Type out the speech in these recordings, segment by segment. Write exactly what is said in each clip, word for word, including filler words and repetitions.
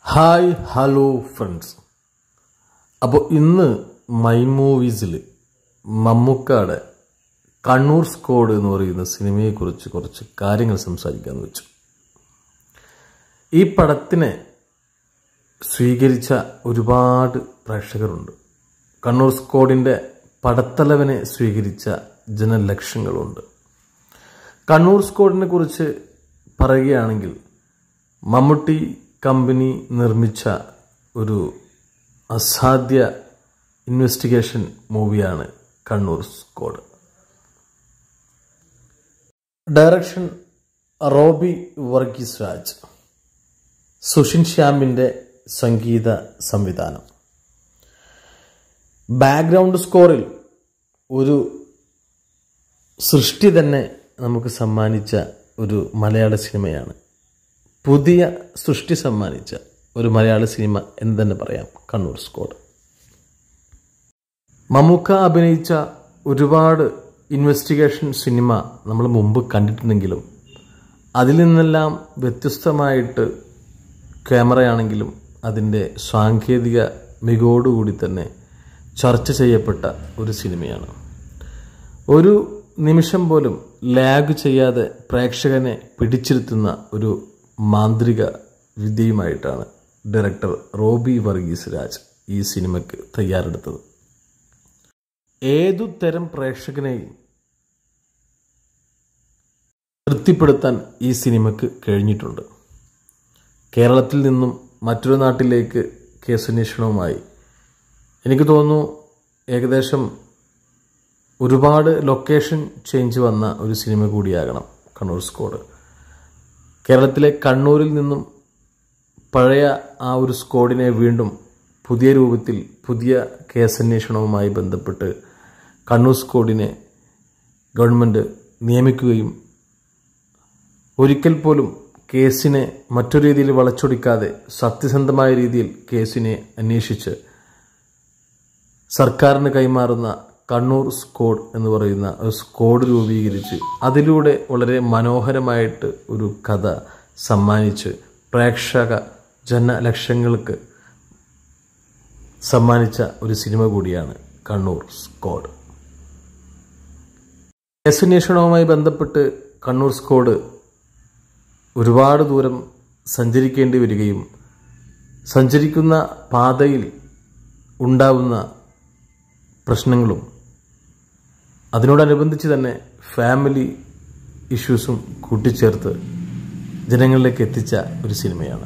Hi hello friends. അപ്പോൾ ഇന്ന് my മൂവീസിൽ മമ്മൂക്കയുടെ കണ്ണൂർ സ്ക്വാഡ് എന്ന് പറയുന്ന സിനിമയെക്കുറിച്ച് കുറച്ച് കാര്യങ്ങൾ സംസാരിക്കാമെന്ന് വെച്ചു. ഈ പടത്തിനെ സ്വീകരിച്ച ഒരുപാട് പ്രേക്ഷകരുണ്ട്. കണ്ണൂർ സ്ക്വാഡിൻ്റെ പടത്തലവനെ സ്വീകരിച്ച ജനലക്ഷങ്ങളുണ്ട്. കണ്ണൂർ സ്ക്വാഡിനെ കുറിച്ച് പറയുകയാണെങ്കിൽ മമ്മൂട്ടി കമ്പനി നിർമ്മിച്ച ഒരു അസാധ്യ ഇൻവെസ്റ്റിഗേഷൻ മൂവിയാണ് കണ്ണൂർ സ്ക്വാഡ്. ഡയറക്ഷൻ റോബി വർഗീസ് രാജ്, സുഷിൻ ശ്യാമിൻ്റെ സംഗീത സംവിധാനം. ബാക്ക്ഗ്രൗണ്ട് സ്കോറിൽ ഒരു സൃഷ്ടി തന്നെ നമുക്ക് സമ്മാനിച്ച ഒരു മലയാള സിനിമയാണ്. പുതിയ സൃഷ്ടി സമ്മാനിച്ച ഒരു മലയാള സിനിമ എന്ന് തന്നെ പറയാം കണ്ണൂർ സ്ക്വാഡ്. മമ്മൂക്ക അഭിനയിച്ച ഒരുപാട് ഇൻവെസ്റ്റിഗേഷൻ സിനിമ നമ്മൾ മുമ്പ് കണ്ടിട്ടുണ്ടെങ്കിലും അതിൽ നിന്നെല്ലാം വ്യത്യസ്തമായിട്ട് ക്യാമറയാണെങ്കിലും അതിൻ്റെ സാങ്കേതിക മികവോടുകൂടി തന്നെ ചർച്ച ചെയ്യപ്പെട്ട ഒരു സിനിമയാണ്. ഒരു നിമിഷം പോലും ലാഗ് ചെയ്യാതെ പ്രേക്ഷകനെ പിടിച്ചിരുത്തുന്ന ഒരു മാന്ത്രിക വിദ്യയുമായിട്ടാണ് ഡയറക്ടർ റോബി വർഗീസ് രാജ് ഈ സിനിമയ്ക്ക് തയ്യാറെടുത്തത്. ഏതു തരം പ്രേക്ഷകനെയും തൃപ്തിപ്പെടുത്താൻ ഈ സിനിമയ്ക്ക് കഴിഞ്ഞിട്ടുണ്ട്. കേരളത്തിൽ നിന്നും മറ്റൊരു നാട്ടിലേക്ക് കേസന്വേഷണവുമായി എനിക്ക് തോന്നുന്നു ഏകദേശം ഒരുപാട് ലൊക്കേഷൻ ചേഞ്ച് വന്ന ഒരു സിനിമ കൂടിയാകണം കണ്ണൂർ സ്ക്വാഡ്. കേരളത്തിലെ കണ്ണൂരിൽ നിന്നും പഴയ ആ ഒരു സ്ക്വാഡിനെ വീണ്ടും പുതിയ രൂപത്തിൽ പുതിയ കേസന്വേഷണവുമായി ബന്ധപ്പെട്ട് കണ്ണൂർ സ്ക്വാഡിനെ ഗവൺമെൻറ് നിയമിക്കുകയും ഒരിക്കൽ പോലും കേസിനെ മറ്റൊരു രീതിയിൽ വളച്ചൊടിക്കാതെ സത്യസന്ധമായ രീതിയിൽ കേസിനെ അന്വേഷിച്ച് സർക്കാരിന് കൈമാറുന്ന കണ്ണൂർ സ്ക്വാഡ് എന്ന് പറയുന്ന ഒരു സ്ക്വാഡ് രൂപീകരിച്ച് അതിലൂടെ വളരെ മനോഹരമായിട്ട് ഒരു കഥ സമ്മാനിച്ച് പ്രേക്ഷക ജനലക്ഷങ്ങൾക്ക് സമ്മാനിച്ച ഒരു സിനിമ കൂടിയാണ് കണ്ണൂർ സ്ക്വാഡ്. കേസന്വേഷണവുമായി ബന്ധപ്പെട്ട് കണ്ണൂർ സ്ക്വാഡ് ഒരുപാട് ദൂരം സഞ്ചരിക്കേണ്ടി വരികയും സഞ്ചരിക്കുന്ന പാതയിൽ ഉണ്ടാവുന്ന പ്രശ്നങ്ങളും അതിനോടനുബന്ധിച്ച് തന്നെ ഫാമിലി ഇഷ്യൂസും കൂട്ടിച്ചേർത്ത് ജനങ്ങളിലേക്ക് എത്തിച്ച ഒരു സിനിമയാണ്.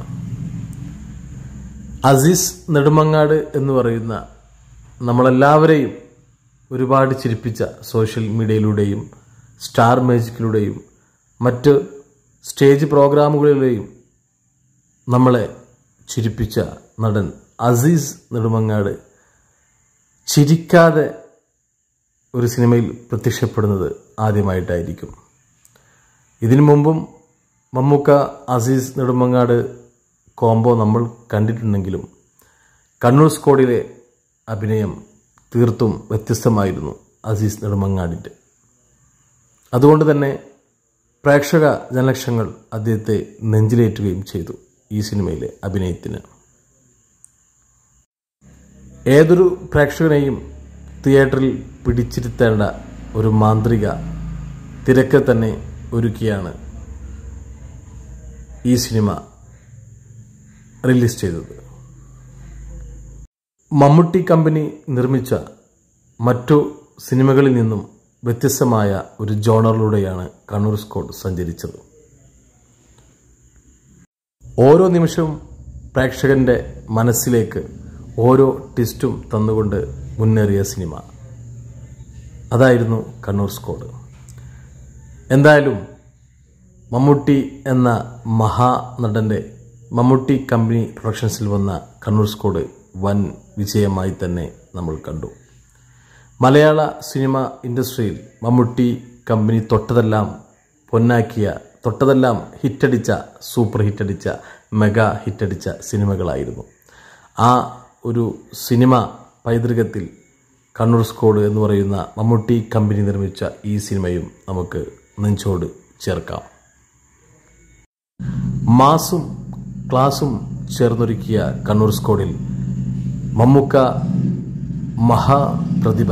അസീസ് നെടുമങ്ങാട് എന്ന് പറയുന്ന നമ്മളെല്ലാവരെയും ഒരുപാട് ചിരിപ്പിച്ച സോഷ്യൽ മീഡിയയിലൂടെയും സ്റ്റാർ മാജിക്കിലൂടെയും മറ്റ് സ്റ്റേജ് പ്രോഗ്രാമുകളിലൂടെയും നമ്മളെ ചിരിപ്പിച്ച നടൻ അസീസ് നെടുമങ്ങാട് ചിരിക്കാതെ ഒരു സിനിമയിൽ പ്രത്യക്ഷപ്പെടുന്നത് ആദ്യമായിട്ടായിരിക്കും. ഇതിനു മുമ്പും മമ്മൂക്ക അസീസ് നെടുമങ്ങാട് കോംബോ നമ്മൾ കണ്ടിട്ടുണ്ടെങ്കിലും കണ്ണൂർ സ്ക്വാഡിലെ അഭിനയം തീർത്തും വ്യത്യസ്തമായിരുന്നു അസീസ് നെടുമങ്ങാടിൻ്റെ. അതുകൊണ്ട് തന്നെ പ്രേക്ഷക ജനലക്ഷങ്ങൾ അദ്ദേഹത്തെ നെഞ്ചിലേറ്റുകയും ചെയ്തു ഈ സിനിമയിലെ അഭിനയത്തിന്. ഏതൊരു പ്രേക്ഷകനെയും തിയേറ്ററിൽ പിടിച്ചിരുത്തേണ്ട ഒരു മാന്ത്രിക തിരക്ക് തന്നെ ഒരുക്കിയാണ് ഈ സിനിമ റിലീസ് ചെയ്തത്. മമ്മൂട്ടി കമ്പനി നിർമ്മിച്ച മറ്റു സിനിമകളിൽ നിന്നും വ്യത്യസ്തമായ ഒരു ജോണറിലൂടെയാണ് കണ്ണൂർ സ്ക്വാഡ് സഞ്ചരിച്ചത്. ഓരോ നിമിഷവും പ്രേക്ഷകന്റെ മനസ്സിലേക്ക് ഓരോ ട്വിസ്റ്റും തന്നുകൊണ്ട് മുന്നേറിയ സിനിമ അതായിരുന്നു കണ്ണൂർ സ്ക്വാഡ്. എന്തായാലും മമ്മൂട്ടി എന്ന മഹാനടൻ്റെ മമ്മൂട്ടി കമ്പനി പ്രൊഡക്ഷൻസിൽ വന്ന കണ്ണൂർ സ്ക്വാഡ് വൻ വിജയമായി തന്നെ നമ്മൾ കണ്ടു. മലയാള സിനിമ ഇൻഡസ്ട്രിയിൽ മമ്മൂട്ടി കമ്പനി തൊട്ടതെല്ലാം പൊന്നാക്കിയ തൊട്ടതെല്ലാം ഹിറ്റടിച്ച സൂപ്പർ ഹിറ്റടിച്ച മെഗാ ഹിറ്റടിച്ച സിനിമകളായിരുന്നു. ആ ഒരു സിനിമ പൈതൃകത്തിൽ കണ്ണൂർ സ്ക്വാഡ് എന്ന് പറയുന്ന മമ്മൂട്ടി കമ്പനി നിർമ്മിച്ച ഈ സിനിമയും നമുക്ക് നെഞ്ചോട് ചേർക്കാം. മാസും ക്ലാസും ചേർന്നൊരുക്കിയ കണ്ണൂർ സ്കോഡിൽ മമ്മൂക്ക മഹാപ്രതിഭ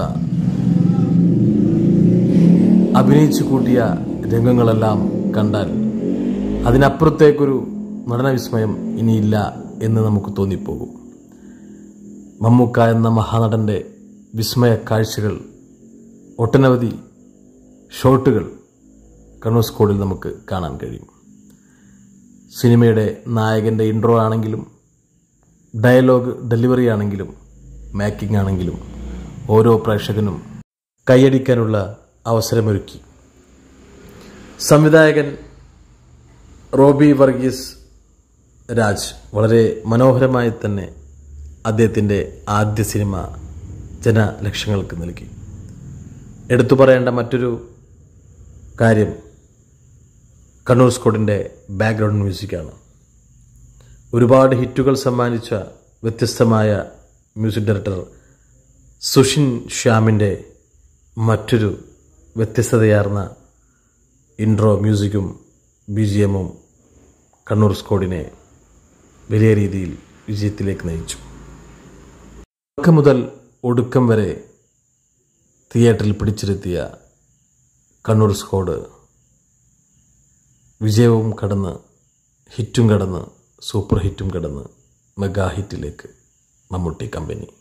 അഭിനയിച്ചു കൂട്ടിയ രംഗങ്ങളെല്ലാം കണ്ടാൽ അതിനപ്പുറത്തേക്കൊരു നടനവിസ്മയം ഇനിയില്ല എന്ന് നമുക്ക് തോന്നിപ്പോകും. മമ്മൂക്ക എന്ന മഹാനടൻ്റെ വിസ്മയ കാഴ്ചകൾ, ഒട്ടനവധി ഷോട്ടുകൾ കണ്ണൂർ സ്കോഡിൽ നമുക്ക് കാണാൻ കഴിയും. സിനിമയുടെ നായകൻ്റെ ഇൻട്രോ ആണെങ്കിലും, ഡയലോഗ് ഡെലിവറി ആണെങ്കിലും, മേക്കിംഗ് ആണെങ്കിലും ഓരോ പ്രേക്ഷകനും കൈയടിക്കാനുള്ള അവസരമൊരുക്കി. സംവിധായകൻ റോബി വർഗീസ് രാജ് വളരെ മനോഹരമായി തന്നെ അദ്ദേഹത്തിൻ്റെ ആദ്യ സിനിമ ജനലക്ഷങ്ങൾക്ക് നൽകി. എടുത്തു പറയേണ്ട മറ്റൊരു കാര്യം കണ്ണൂർ സ്കോഡിൻ്റെ ബാക്ക്ഗ്രൗണ്ട് മ്യൂസിക്കാണ്. ഒരുപാട് ഹിറ്റുകൾ സമ്മാനിച്ച വ്യത്യസ്തമായ മ്യൂസിക് ഡയറക്ടർ സുഷിൻ ശ്യാമിൻ്റെ മറ്റൊരു വ്യത്യസ്തതയാർന്ന ഇൻട്രോ മ്യൂസിക്കും ബി ജി എമ്മും കണ്ണൂർ സ്കോഡിനെ വലിയ രീതിയിൽ വിജയത്തിലേക്ക് നയിച്ചു. തുടക്കം മുതൽ ഒടുക്കം വരെ തിയേറ്ററിൽ പിടിച്ചിരുത്തിയ കണ്ണൂർ സ്കോഡ് വിജയവും കടന്ന്, ഹിറ്റും കടന്ന്, സൂപ്പർ ഹിറ്റും കടന്ന് മെഗാ ഹിറ്റിലേക്ക് മമ്മൂട്ടി കമ്പനി.